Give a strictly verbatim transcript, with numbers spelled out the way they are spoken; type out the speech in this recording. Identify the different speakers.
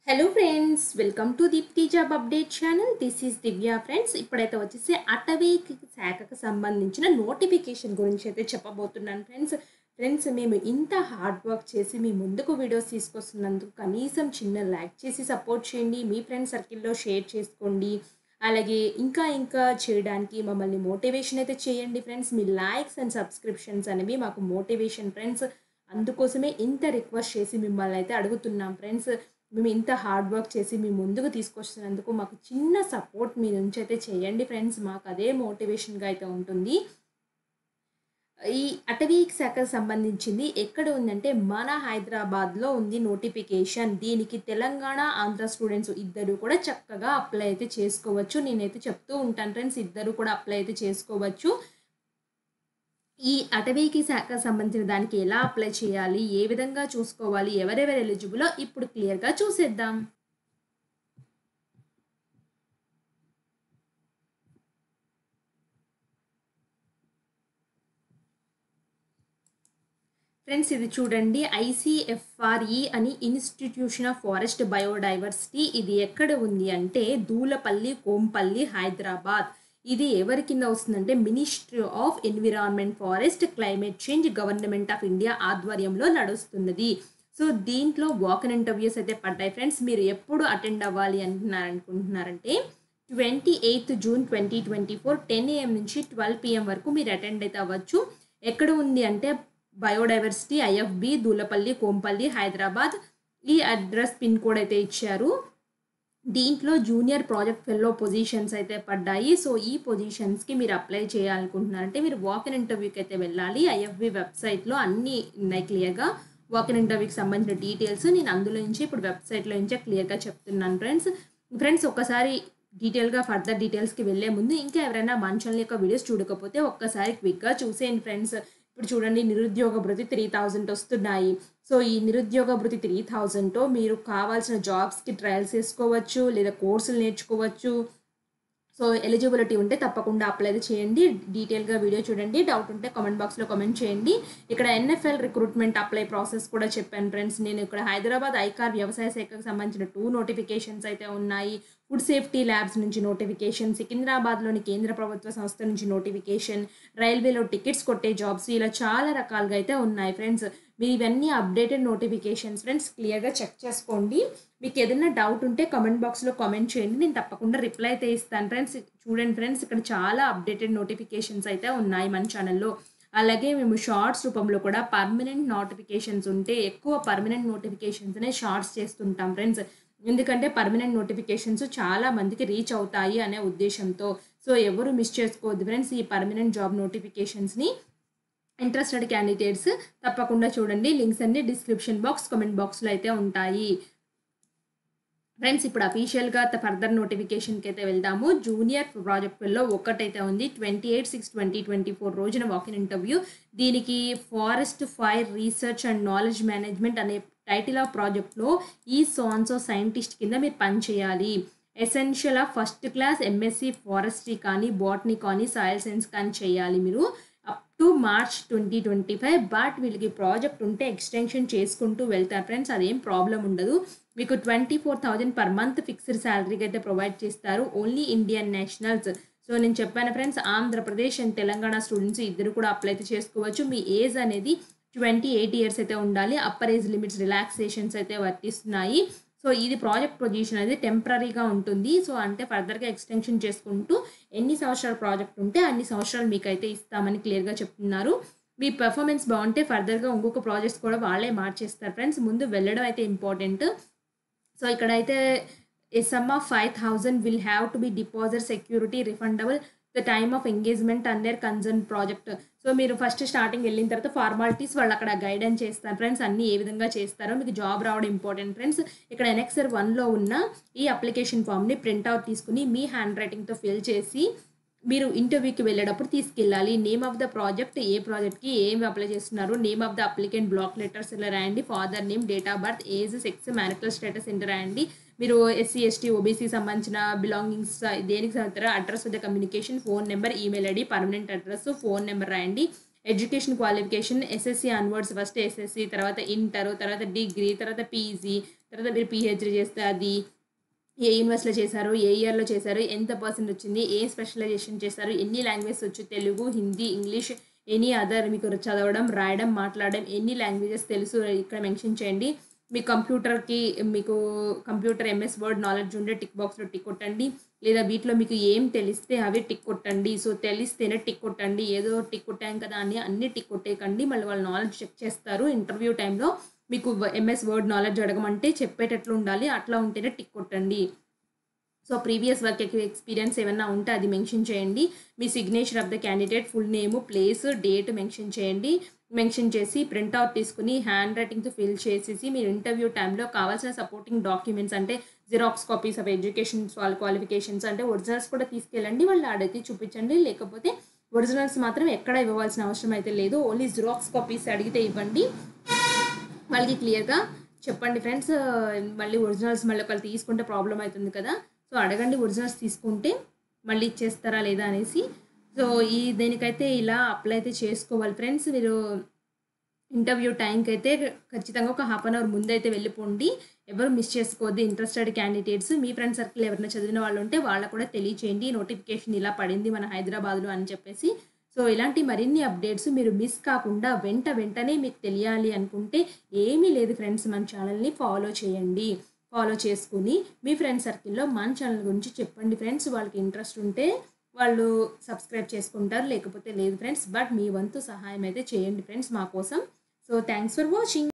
Speaker 1: Hello friends, welcome to Deepti job update channel. This is Divya friends. ఇప్పుడైతే వచ్చేసి అటవీ శాఖకు సంబంధించిన నోటిఫికేషన్ గురించి అయితే చెప్పబోతున్నాను ఫ్రెండ్స్. ఫ్రెండ్స్ మేము ఇంత హార్డ్ వర్క్ చేసి మీ ముందుకు వీడియోస్ తీసుకొస్తున్నందుకు కనీసం చిన్న లైక్ చేసి సపోర్ట్ చేయండి. మీ ఫ్రెండ్స్ సర్కిల్లో షేర్ చేసుకోండి. అలాగే ఇంకా ఇంకా చేయడానికి మమ్మల్ని మోటివేషన్ అయితే చేయండి ఫ్రెండ్స్. మీ లైక్స్ అండ్ సబ్స్క్రిప్షన్స్ అనేవి మాకు మోటివేషన్ ఫ్రెండ్స్. అందుకోసమే ఇంత రిక్వెస్ట్ చేసి మిమ్మల్ని అయితే అడుగుతున్నాం ఫ్రెండ్స్. మేము ఇంత హార్డ్ వర్క్ చేసి మీ ముందుకు తీసుకొస్తున్నందుకు మాకు చిన్న సపోర్ట్ మీ నుంచి అయితే చేయండి ఫ్రెండ్స్. మాకు అదే మోటివేషన్గా అయితే ఉంటుంది. ఈ అటవీ శాఖకు సంబంధించింది ఎక్కడ ఉందంటే మన హైదరాబాద్లో ఉంది నోటిఫికేషన్. దీనికి తెలంగాణ, ఆంధ్ర స్టూడెంట్స్ ఇద్దరు కూడా చక్కగా అప్లై అయితే చేసుకోవచ్చు. నేనైతే చెప్తూ ఉంటాను ఫ్రెండ్స్, ఇద్దరు కూడా అప్లై అయితే చేసుకోవచ్చు. ఈ అటవీకి శాఖ సంబంధించిన దానికి ఎలా అప్లై చేయాలి, ఏ విధంగా చూసుకోవాలి, ఎవరెవరు ఎలిజిబులో ఇప్పుడు క్లియర్గా చూసేద్దాం. ఫ్రెండ్స్ ఇది చూడండి, ఐసిఎఫ్ఆర్ఈ అని ఇన్స్టిట్యూషన్ ఆఫ్ ఫారెస్ట్ బయోడైవర్సిటీ. ఇది ఎక్కడ ఉంది అంటే దూలపల్లి, కోంపల్లి, హైదరాబాద్. ఇది ఎవరి కింద వస్తుందంటే ministry of environment, forest, climate change, government of India ఆధ్వర్యంలో నడుస్తున్నది. సో దీంట్లో వాకన్ ఇంటర్వ్యూస్ అయితే పడ్డాయి ఫ్రెండ్స్. మీరు ఎప్పుడు అటెండ్ అవ్వాలి అంటున్నారు అనుకుంటున్నారంటే twenty eighth June twenty twenty four ten AM నుంచి ట్వెల్వ్ పిఎం వరకు మీరు అటెండ్ అయితే అవ్వచ్చు. ఎక్కడ ఉంది అంటే బయోడైవర్సిటీ, ఐఎఫ్బి, దూలపల్లి, కోంపల్లి, హైదరాబాద్. ఈ అడ్రస్ పిన్ కోడ్ అయితే ఇచ్చారు. దీంట్లో జూనియర్ ప్రాజెక్ట్ ఫెల్లో పొజిషన్స్ అయితే పడ్డాయి. సో ఈ పొజిషన్స్కి మీరు అప్లై చేయాలనుకుంటున్నారంటే మీరు వాకిన్ ఇంటర్వ్యూకి అయితే వెళ్ళాలి. ఐఎఫ్బి వెబ్సైట్లో అన్నీ ఉన్నాయి క్లియర్గా. వాకిన్ ఇంటర్వ్యూకి సంబంధించిన డీటెయిల్స్ నేను అందులో నుంచి ఇప్పుడు వెబ్సైట్లో నుంచే క్లియర్గా చెప్తున్నాను ఫ్రెండ్స్. ఫ్రెండ్స్ ఒక్కసారి డీటెయిల్గా ఫర్దర్ డీటెయిల్స్కి వెళ్ళే ముందు ఇంకా ఎవరైనా మన ఛానల్ యొక్క వీడియోస్ చూడకపోతే ఒక్కసారి క్విక్గా చూసేయండి ఫ్రెండ్స్. ఇప్పుడు చూడండి, నిరుద్యోగ భృతి త్రీ థౌజండ్ వస్తున్నాయి. సో ఈ నిరుద్యోగ భృతి త్రీ థౌజండ్తో మీరు కావాల్సిన జాబ్స్కి ట్రయల్స్ చేసుకోవచ్చు, లేదా కోర్సులు నేర్చుకోవచ్చు. సో ఎలిజిబిలిటీ ఉంటే తప్పకుండా అప్లై చేయండి. డీటెయిల్గా వీడియో చూడండి. డౌట్ ఉంటే కామెంట్ బాక్స్లో కామెంట్ చేయండి. ఇక్కడ ఎన్ఎఫ్ఎల్ రిక్రూట్మెంట్ అప్లై ప్రాసెస్ కూడా చెప్పాను ఫ్రెండ్స్. నేను ఇక్కడ హైదరాబాద్ ఐకార్ వ్యవసాయ శాఖకు సంబంధించిన టూ నోటిఫికేషన్స్ అయితే ఉన్నాయి. ఫుడ్ సేఫ్టీ ల్యాబ్స్ నుంచి నోటిఫికేషన్, సికింద్రాబాద్లోని కేంద్ర ప్రభుత్వ సంస్థ నుంచి నోటిఫికేషన్, రైల్వేలో టికెట్స్ కొట్టే జాబ్స్, ఇలా చాలా రకాలుగా అయితే ఉన్నాయి ఫ్రెండ్స్. మీరు ఇవన్నీ అప్డేటెడ్ నోటిఫికేషన్స్ ఫ్రెండ్స్, క్లియర్గా చెక్ చేసుకోండి. మీకు ఏదైనా డౌట్ ఉంటే కామెంట్ బాక్స్లో కామెంట్ చేయండి, నేను తప్పకుండా రిప్లై అయితే ఇస్తాను ఫ్రెండ్స్. చూడండి ఫ్రెండ్స్, ఇక్కడ చాలా అప్డేటెడ్ నోటిఫికేషన్స్ అయితే ఉన్నాయి మన ఛానల్లో. అలాగే మేము షార్ట్స్ రూపంలో కూడా పర్మనెంట్ నోటిఫికేషన్స్ ఉంటే ఎక్కువ పర్మనెంట్ నోటిఫికేషన్స్నే షార్ట్స్ చేస్తుంటాం ఫ్రెండ్స్. ఎందుకంటే పర్మనెంట్ నోటిఫికేషన్స్ చాలా మందికి రీచ్ అవుతాయి అనే ఉద్దేశంతో. సో ఎవరు మిస్ చేసుకోవద్దు ఫ్రెండ్స్ ఈ పర్మనెంట్ జాబ్ నోటిఫికేషన్స్ని. ఇంట్రెస్టెడ్ క్యాండిడేట్స్ తప్పకుండా చూడండి. లింక్స్ అన్ని డిస్క్రిప్షన్ బాక్స్, కామెంట్ బాక్స్లో అయితే ఉంటాయి ఫ్రెండ్స్. ఇప్పుడు అఫీషియల్గా ఫర్దర్ నోటిఫికేషన్కి అయితే వెళ్దాము. జూనియర్ ప్రాజెక్టుల్లో ఒకటైతే ఉంది, twenty eight six twenty twenty four రోజున వాకిన్ ఇంటర్వ్యూ. దీనికి forest fire research and knowledge management అనే టైటిల్ ఆఫ్ ప్రాజెక్ట్లో ఈ సాన్సో సైంటిస్ట్ కింద మీరు పనిచేయాలి. Essential of first class MSc forestry కానీ, బాటనీ కానీ, సాయిల్ సైన్స్ కానీ చేయాలి మీరు up to March twenty twenty five. But వీళ్ళకి ప్రాజెక్ట్ ఉంటే ఎక్స్టెన్షన్ చేసుకుంటూ వెళ్తారు ఫ్రెండ్స్, అదేం ప్రాబ్లం ఉండదు. మీకు twenty four thousand per month fixed శాలరీకి అయితే ప్రొవైడ్ చేస్తారు. Only Indian nationals. సో నేను చెప్పాను friends, Andhra Pradesh and Telangana students ఇద్దరు కూడా అప్లై అయితే చేసుకోవచ్చు. మీ ఏజ్ అనేది ట్వంటీ ఎయిట్ ఇయర్స్ అయితే ఉండాలి. అప్పర్ ఏజ్ లిమిట్స్ రిలాక్సేషన్స్ అయితే వర్తిస్తున్నాయి. సో ఇది ప్రాజెక్ట్ పొజిషన్ అనేది టెంపరీగా ఉంటుంది. సో అంటే ఫర్దర్గా ఎక్స్టెన్షన్ చేసుకుంటూ ఎన్ని సంవత్సరాల ప్రాజెక్ట్ ఉంటే అన్ని సంవత్సరాలు మీకు అయితే ఇస్తామని క్లియర్గా చెప్తున్నారు. మీ పెర్ఫార్మెన్స్ బాగుంటే ఫర్దర్గా ఇంకొక ప్రాజెక్ట్స్ కూడా వాళ్ళే మార్చేస్తారు ఫ్రెండ్స్. ముందు వెళ్ళడం అయితే ఇంపార్టెంట్. సో ఇక్కడైతే a sum of five thousand will have to be deposit security refundable the time of engagement under concern project. So మీరు ఫస్ట్ స్టార్టింగ్ వెళ్ళిన తర్వాత ఫార్మాలిటీస్ వాళ్ళు అక్కడ గైడెన్స్ చేస్తారు ఫ్రెండ్స్. అన్నీ ఏ విధంగా చేస్తారో మీకు జాబ్ రావడం ఇంపార్టెంట్ ఫ్రెండ్స్. ఇక్కడ ఎన్ఎక్సర్ వన్లో ఉన్న ఈ అప్లికేషన్ ఫామ్ని ప్రింట్అవుట్ తీసుకుని మీ హ్యాండ్ రైటింగ్తో ఫిల్ చేసి మీరు ఇంటర్వ్యూకి వెళ్ళేటప్పుడు తీసుకెళ్ళాలి. నేమ్ ఆఫ్ ద ప్రాజెక్ట్, ఏ ప్రాజెక్ట్కి ఏమి అప్లై చేస్తున్నారు, name of the applicant, block letters ఇలా రాయండి. Father name, date of birth, age, sex, marital status ఇంత రాయండి. మీరు ఎస్సీ ఎస్టీ ఓబీసీ సంబంధించిన బిలాంగింగ్స్ దేనికి సంబంధించిన address of the communication, phone number, email ID, permanent address, phone number రాయండి. Education qualification SSC onwards, first SSC, తర్వాత inter, తర్వాత degree, తర్వాత పీజీ, తర్వాత మీరు పీహెచ్డీ చేస్తే అది, ఏ యూనివర్సిటీలో చేశారు, ఏ ఇయర్‌లో చేశారు, ఎంత పర్సెంట్ వచ్చింది, ఏ స్పెషలైజేషన్ చేశారు, ఎన్ని లాంగ్వేజెస్ వచ్చు, Telugu, Hindi, English, any other మీకు చదవడం, రాయడం, మాట్లాడడం ఎన్ని లాంగ్వేజెస్ తెలుసు ఇక్కడ మెన్షన్ చేయండి. మీ కంప్యూటర్‌కి మీకు కంప్యూటర్ ఎంఎస్ వర్డ్ నాలెడ్జ్ ఉంటే టిక్ బాక్స్‌లో టిక్ కొట్టండి. లేదా వీటిలో మీకు ఏం తెలిస్తే అవి టిక్ కొట్టండి. సో, తెలిస్తేనే టిక్ కొట్టండి. ఏదో టిక్ కొట్టాం కదా అని అన్నీ టిక్ కొట్టేయకండి. మళ్ళీ వాళ్ళు నాలెడ్జ్ చెక్ చేస్తారు ఇంటర్వ్యూ టైంలో. మీకు వ ఎంఎస్ వర్డ్ నాలెడ్జ్ అడగమంటే చెప్పేటట్లు ఉండాలి. అట్లా ఉంటేనే టిక్ కొట్టండి. సో, ప్రీవియస్ వర్క్ ఎక్స్‌పీరియన్స్ ఏమన్నా ఉంటే అది మెన్షన్ చేయండి. మీ signature of the candidate, full name, place, date mention చేయండి. మెన్షన్ చేసి ప్రింట్ ఔట్ తీసుకొని హ్యాండ్ రైటింగ్‌తో ఫిల్ చేసేసి మీరు ఇంటర్వ్యూ టైంలో కావాల్సిన సపోర్టింగ్ డాక్యుమెంట్స్ అంటే జిరాక్స్ కాపీస్ ఆఫ్ ఎడ్యుకేషన్స్, వాళ్ళ క్వాలిఫికేషన్స్ అంటే ఒరిజినల్స్ కూడా తీసుకెళ్ళండి. వాళ్ళు అడిగితే చూపించండి. లేకపోతే ఒరిజినల్స్ మాత్రం ఎక్కడ ఇవ్వవలసిన అవసరం అయితే లేదు. ఓన్లీ జిరాక్స్ కాపీస్ అడిగితే ఇవ్వండి. వాళ్ళకి క్లియర్‌గా చెప్పండి ఫ్రెండ్స్. మళ్ళీ ఒరిజినల్స్ మళ్ళీ ఒకళ్ళు తీసుకుంటే ప్రాబ్లమ్ అవుతుంది కదా! సో, అడగండి ఒరిజినల్స్ తీసుకుంటే మళ్ళీ ఇచ్చేస్తారా లేదా అనేసి. సో, ఈ దేనికైతే ఇలా అప్లై అయితే చేసుకోవాలి ఫ్రెండ్స్. మీరు ఇంటర్వ్యూ టైంకైతే ఖచ్చితంగా ఒక హాఫ్ అన్ అవర్ ముందైతే వెళ్ళిపోండి. ఎవరు మిస్ చేసుకోవద్దు. ఇంట్రెస్టెడ్ క్యాండిడేట్స్ మీ ఫ్రెండ్ సర్కిల్ ఎవరైనా చదివిన వాళ్ళు ఉంటే వాళ్ళకు కూడా తెలియచేయండి. నోటిఫికేషన్ ఇలా పడింది మన హైదరాబాద్‌లో అని చెప్పేసి. సో, ఇలాంటి మరిన్ని అప్డేట్స్ మీరు మిస్ కాకుండా వెంట వెంటనే మీకు తెలియాలి అనుకుంటే ఏమీ లేదు ఫ్రెండ్స్, మన ఛానల్‌ని ఫాలో చేయండి. ఫాలో చేసుకొని మీ ఫ్రెండ్ సర్కిల్‌లో మన ఛానల్ గురించి చెప్పండి ఫ్రెండ్స్. వాళ్ళకి ఇంట్రెస్ట్ ఉంటే వాళ్ళు సబ్స్క్రైబ్ చేసుకుంటారు. లేకపోతే లేదు ఫ్రెండ్స్. బట్ మీ వంతు సహాయం అయితే చేయండి ఫ్రెండ్స్ మా కోసం. So, thanks for watching.